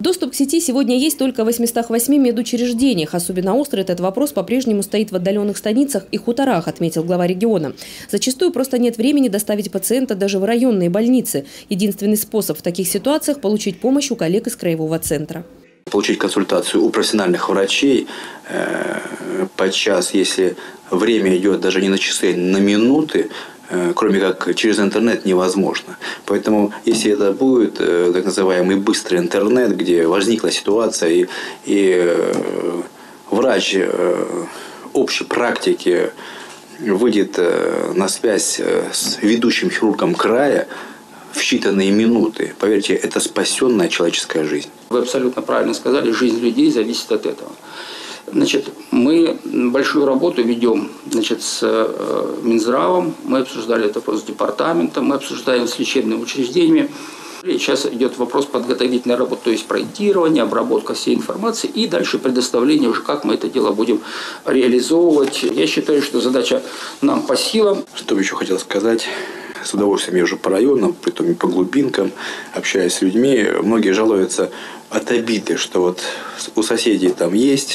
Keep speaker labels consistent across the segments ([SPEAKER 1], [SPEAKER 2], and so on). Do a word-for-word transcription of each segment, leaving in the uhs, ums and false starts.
[SPEAKER 1] Доступ к сети сегодня есть только в восьмистах восьми медучреждениях. Особенно остро этот вопрос по-прежнему стоит в отдаленных станицах и хуторах, отметил глава региона. Зачастую просто нет времени доставить пациента даже в районные больницы. Единственный способ в таких ситуациях – получить помощь у коллег из краевого центра.
[SPEAKER 2] Получить консультацию у профессиональных врачей э, подчас, если время идет даже не на часы, а на минуты, кроме как через интернет, невозможно. Поэтому, если это будет так называемый быстрый интернет, где возникла ситуация, и, и врач общей практики выйдет на связь с ведущим хирургом края в считанные минуты, поверьте, это спасенная человеческая жизнь.
[SPEAKER 3] Вы абсолютно правильно сказали, жизнь людей зависит от этого. Значит, мы большую работу ведем, значит, с Минздравом, мы обсуждали это с департаментом, мы обсуждаем с лечебными учреждениями. Сейчас идет вопрос подготовительной работы, то есть проектирование, обработка всей информации и дальше предоставление уже, как мы это дело будем реализовывать. Я считаю, что задача нам по силам.
[SPEAKER 2] Что еще хотел сказать? С удовольствием езжу по районам, притом и по глубинкам, общаясь с людьми. Многие жалуются от обиды, что вот у соседей там есть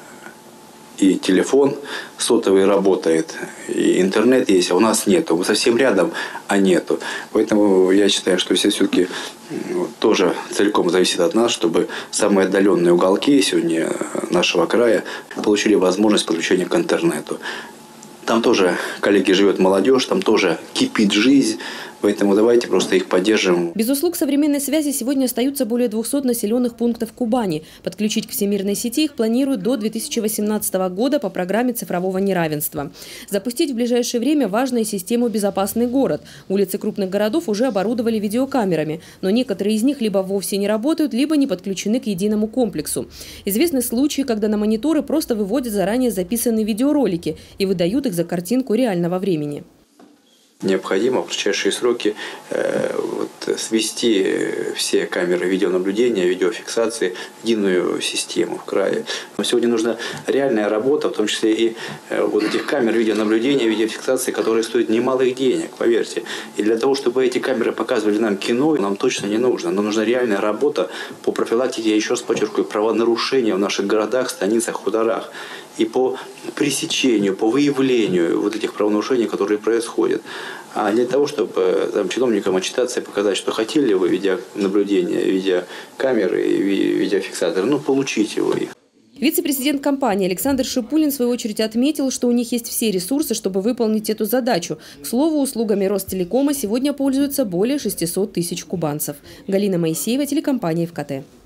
[SPEAKER 2] и телефон сотовый работает, и интернет есть, а у нас нету. Мы совсем рядом, а нету. Поэтому я считаю, что все все-таки тоже целиком зависит от нас, чтобы самые отдаленные уголки сегодня нашего края получили возможность подключения к интернету. Там тоже, коллеги, живет молодежь, там тоже кипит жизнь. Поэтому давайте просто их поддержим.
[SPEAKER 1] Без услуг современной связи сегодня остаются более двухсот населенных пунктов Кубани. Подключить к всемирной сети их планируют до две тысячи восемнадцатого года по программе цифрового неравенства. Запустить в ближайшее время важную систему «Безопасный город». Улицы крупных городов уже оборудовали видеокамерами, но некоторые из них либо вовсе не работают, либо не подключены к единому комплексу. Известны случаи, когда на мониторы просто выводят заранее записанные видеоролики и выдают их за картинку реального времени.
[SPEAKER 2] Необходимо в кратчайшие сроки э, вот, свести все камеры видеонаблюдения, видеофиксации в единую систему в крае. Но сегодня нужна реальная работа, в том числе и э, вот этих камер видеонаблюдения, видеофиксации, которые стоят немалых денег, поверьте. И для того, чтобы эти камеры показывали нам кино, нам точно не нужно. Нам нужна реальная работа по профилактике, я еще раз подчеркиваю, правонарушения в наших городах, станицах, хуторах. И по пресечению, по выявлению вот этих правонарушений, которые происходят. А для того, чтобы там, чиновникам отчитаться и показать, что хотели вы видеонаблюдение, видеокамеры и видеофиксаторы, ну получите вы их.
[SPEAKER 1] Вице-президент компании Александр Шипулин в свою очередь отметил, что у них есть все ресурсы, чтобы выполнить эту задачу. К слову, услугами Ростелекома сегодня пользуются более шестисот тысяч кубанцев. Галина Моисеева, телекомпания ФКТ.